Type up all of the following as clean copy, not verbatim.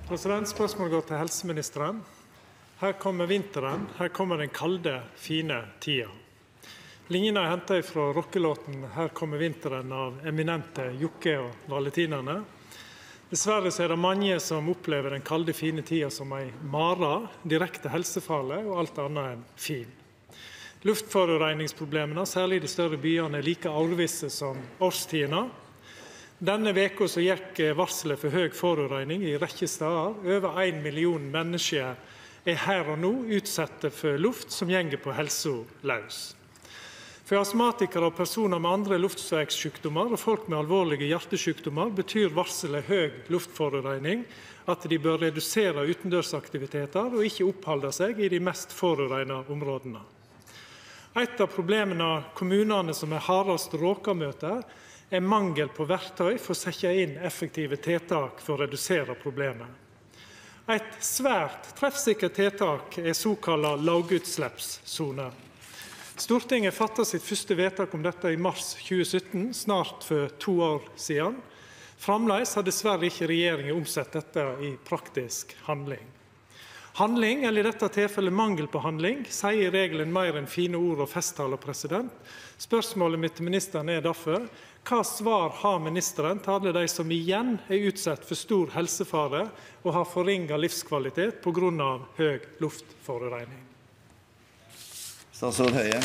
Spørsmålet går til helseministeren. Her kommer vinteren, her kommer den kalde, fine tida. Linjene er hentet fra rockelåten «Her kommer vinteren» av eminente Jokke og Valentinerne. Dessverre så er det mange som opplever den kalde, fine tida som en mara, direkte helsefarlig og alt annet enn fin. Luftforureiningsproblemene, særlig i de større byene, er like alvisse som årstidene. Denne veka så gikk varslet for høy forureining i rekke steder. Over 1 million mennesker er her og nå utsatte for luft som gjenger på helsa løs. For astmatikere og personer med andre luftveissykdommer og folk med alvorlige hjertesykdommer betyr varselet høy luftforureining at de bør redusere utendørsaktiviteter og ikke oppholde seg i de mest forurenede områdene. Et av problemene kommunene som er hardest råka møter, er mangel på verktøy for å sette inn effektive tiltak for å redusere problemet. Et svært treffsikkert tiltak er såkalt lavutslippssoner. Stortinget fattet sitt første vedtak om dette i mars 2017, snart for 2 år siden. Fremdeles har dessverre ikke regjeringen omsett dette i praktisk handling. Handling, eller i dette tilfellet mangel på handling, sier i regelen mer enn fine ord og festtaler. Spørsmålet mitt til ministeren er derfor: hva svar har ministeren til alle de som igjen er utsatt for stor helsefare og har forringet livskvalitet på grunn av høy luftforureining? Statsråd Høie.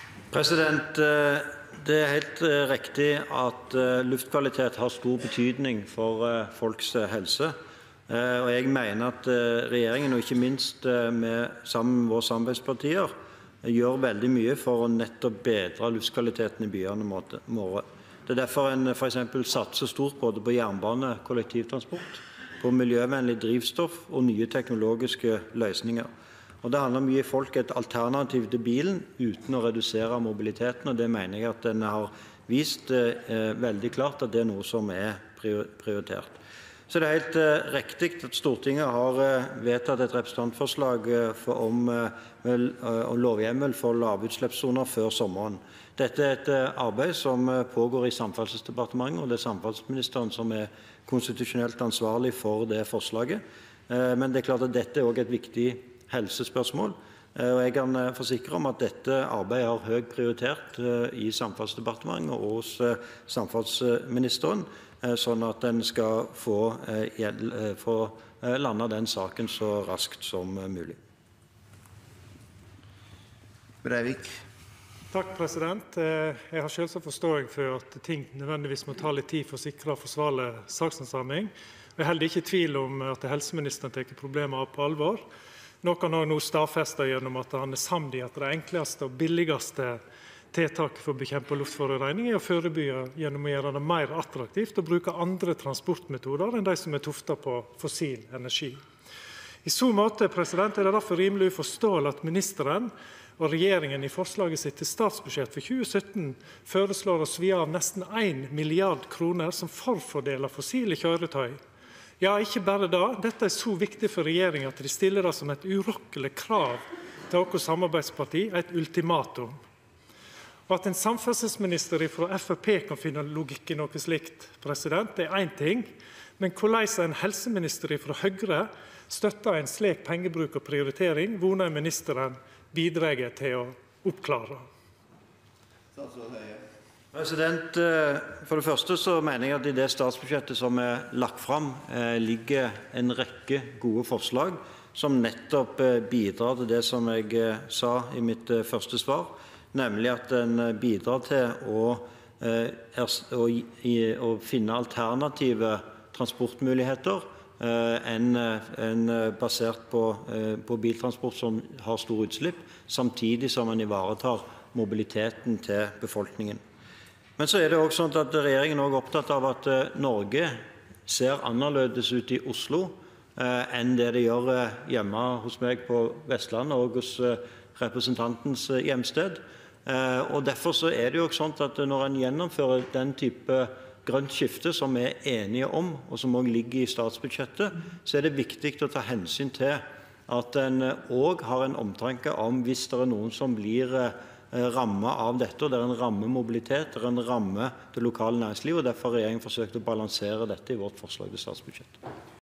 Det er helt riktig at luftkvalitet har stor betydning for folks helse. Og jeg mener at regjeringen, og ikke minst sammen med våre samarbeidspartier, gjør veldig mye for å nettopp bedre luftkvaliteten i byene våre. Det er derfor en for eksempel satser stort både på jernbane, kollektivtransport, på miljøvennlig drivstoff og nye teknologiske løsninger. Og det handler om å gi folk et alternativ til bilen uten å redusere mobiliteten, og det mener jeg at den har vist veldig klart at det er noe som er prioritert. Så det er helt riktig at Stortinget har vedtatt et representantforslag om lovhjemmel for lavutslippssoner før sommeren. Dette er et arbeid som pågår i Samferdselsdepartementet, og det er samferdselsministeren som er konstitusjonelt ansvarlig for det forslaget. Men det er klart at dette er også et viktig helsespørsmål, og jeg kan forsikre om at dette arbeidet har høy prioritet i Samferdselsdepartementet og hos samferdselsministeren, sånn at en skal få landet den saken så raskt som mulig. Breivik. Takk, Jeg har selvsagt forståelse for at ting nødvendigvis må ta litt tid for å sikre forsvarlig sakshandsaming. Jeg er heller ikke i tvil om at helseministeren tar problemet på alvor. Noe han har nå stadfestet gjennom at han er samd i at det enkleste og billigste tiltaket for å bekjempe luftforureining er å forebygge gjennom å gjøre det mer attraktivt å bruke andre transportmetoder enn de som er tuftet på fossil energi. I så måte er det derfor rimelig uforståelig at ministeren og regjeringen i forslaget sitt til statsbudsjett for 2017 foreslår å svi av nesten 1 milliard kroner som forfordeler fossile kjøretøy. Ja, ikke bare det. Dette er så viktig for regjeringen at de stiller det som et urokkelig krav til våre samarbeidsparti, et ultimatum. Og at en samferdselsminister fra Frp kan finne logikk i noe slikt, er en ting, men hvordan en helseminister fra Høyre støtter en slik pengebruk og prioritering, voner ministeren bidrar til å oppklare. Statsråd Høie. For det første så mener jeg at i det statsbudsjettet som er lagt fram, ligger en rekke gode forslag som nettopp bidrar til det som jeg sa i mitt første svar, nemlig at en bidrar til å finne alternative transportmuligheter enn basert på biltransport som har store utslipp, samtidig som en ivaretar mobiliteten til befolkningen. Men så er det også sånn at regjeringen er opptatt av at Norge ser annerledes ut i Oslo enn det gjør hjemme hos meg på Vestlandet og hos representantens hjemsted. Og derfor så er det jo også sånn at når en gjennomfører den type grønt skifte som vi er enige om, og som også ligger i statsbudsjettet, så er det viktig å ta hensyn til at en også har en omtanke om hvis det er noen som blir rammet av dette, og det er en ramme mobilitet, det er en ramme til lokale næringsliv, og derfor har regjeringen forsøkt å balansere dette i vårt forslag til statsbudsjett.